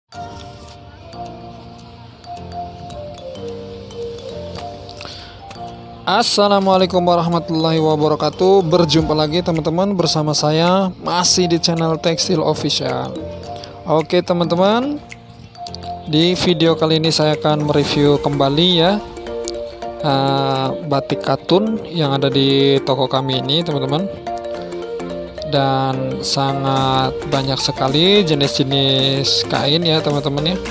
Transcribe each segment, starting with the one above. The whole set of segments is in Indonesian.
Assalamualaikum warahmatullahi wabarakatuh. Berjumpa lagi teman-teman bersama saya masih di channel Tekstil Official. Oke teman-teman, di video kali ini saya akan mereview kembali ya batik katun yang ada di toko kami ini teman-teman. Dan sangat banyak sekali jenis-jenis kain ya teman-teman ya.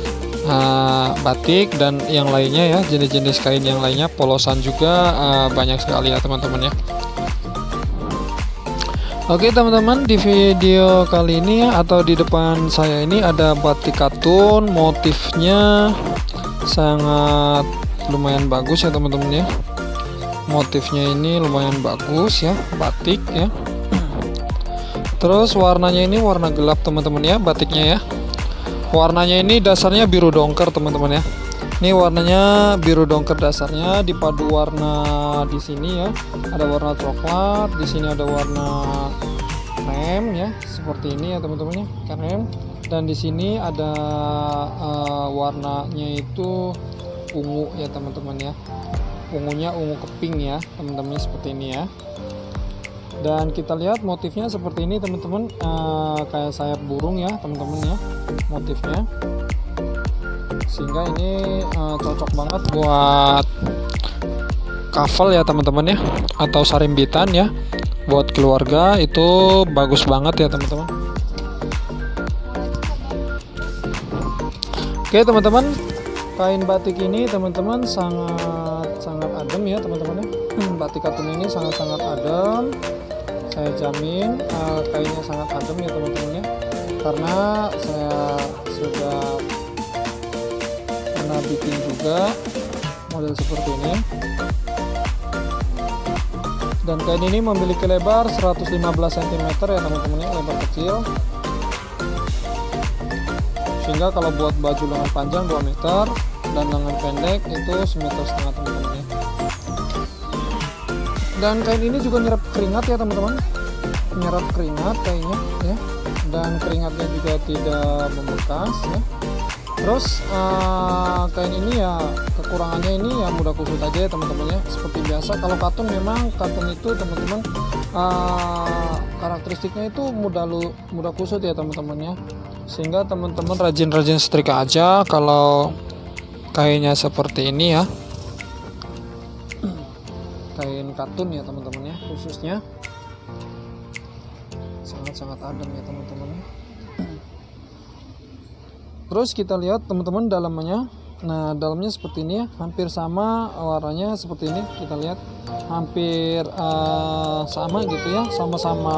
Batik dan yang lainnya ya, jenis-jenis kain yang lainnya, polosan juga banyak sekali ya teman-teman ya. Oke teman-teman, di video kali ini ya, atau di depan saya ini ada batik katun, motifnya sangat lumayan bagus ya teman-teman ya. Motifnya ini lumayan bagus ya, batik ya. Terus warnanya ini warna gelap teman-teman ya, batiknya ya. Warnanya ini dasarnya biru dongker teman-teman ya. Ini warnanya biru dongker dasarnya, dipadu warna di sini ya. Ada warna coklat, di sini ada warna krem ya, seperti ini ya teman-teman ya, krem. Dan di sini ada warnanya itu ungu ya teman-teman ya. Ungunya ungu keping ya teman-teman, seperti ini ya. Dan kita lihat motifnya seperti ini teman-teman, kayak sayap burung ya teman-teman ya motifnya, sehingga ini cocok banget buat kafel ya teman-teman ya, atau sarimbitan ya, buat keluarga itu bagus banget ya teman-teman. Oke teman-teman, kain batik ini teman-teman sangat adem ya teman-teman ya. Batik katun ini sangat adem, saya jamin kainnya sangat adem ya teman-teman ya, karena saya sudah pernah bikin juga model seperti ini. Dan kain ini memiliki lebar 115 cm ya teman-teman ya, lebar kecil, sehingga kalau buat baju lengan panjang 2 meter dan lengan pendek itu 1,5 meter teman-teman ya. Dan kain ini juga nyerap keringat ya teman-teman, menyerap keringat kainnya ya, dan keringatnya juga tidak membekas ya. Terus kain ini ya kekurangannya ini ya mudah kusut aja ya teman-teman ya. Seperti biasa kalau katun, memang katun itu teman-teman karakteristiknya itu mudah kusut ya teman-teman ya, sehingga teman-teman rajin-rajin setrika aja kalau kainnya seperti ini ya, kain katun ya teman-teman ya, khususnya sangat adem ya teman-teman ya. Terus kita lihat teman-teman dalamnya. Nah dalamnya seperti ini ya, hampir sama warnanya seperti ini. Kita lihat hampir sama gitu ya, sama-sama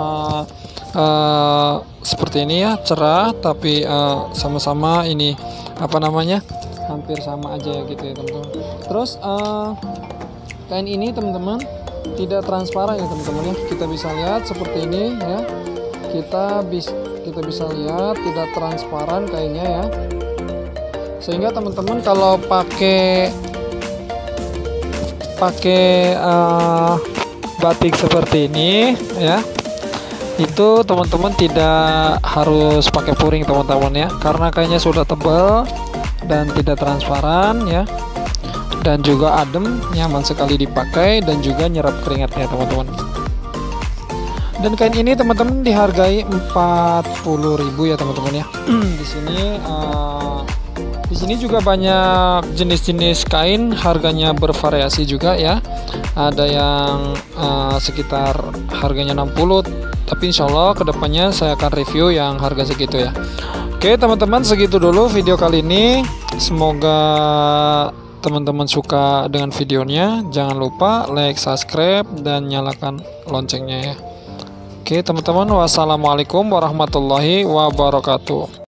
seperti ini ya, cerah, tapi sama-sama ini apa namanya, hampir sama aja gitu ya teman-teman. Terus kain ini teman-teman tidak transparan ya teman-teman ya, kita bisa lihat seperti ini ya, kita bisa lihat tidak transparan kainnya ya, sehingga teman-teman kalau pakai batik seperti ini ya, itu teman-teman tidak harus pakai puring teman-teman ya, karena kainnya sudah tebal dan tidak transparan ya, dan juga adem, nyaman sekali dipakai, dan juga nyerap keringatnya teman-teman. Dan kain ini teman-teman dihargai 40.000 ya teman-teman ya. Di sini juga banyak jenis-jenis kain, harganya bervariasi juga ya. Ada yang sekitar harganya 60, tapi insya Allah kedepannya saya akan review yang harga segitu ya. Oke teman-teman, segitu dulu video kali ini. Semoga teman-teman suka dengan videonya. Jangan lupa like, subscribe, dan nyalakan loncengnya ya. Oke teman-teman, wassalamualaikum warahmatullahi wabarakatuh.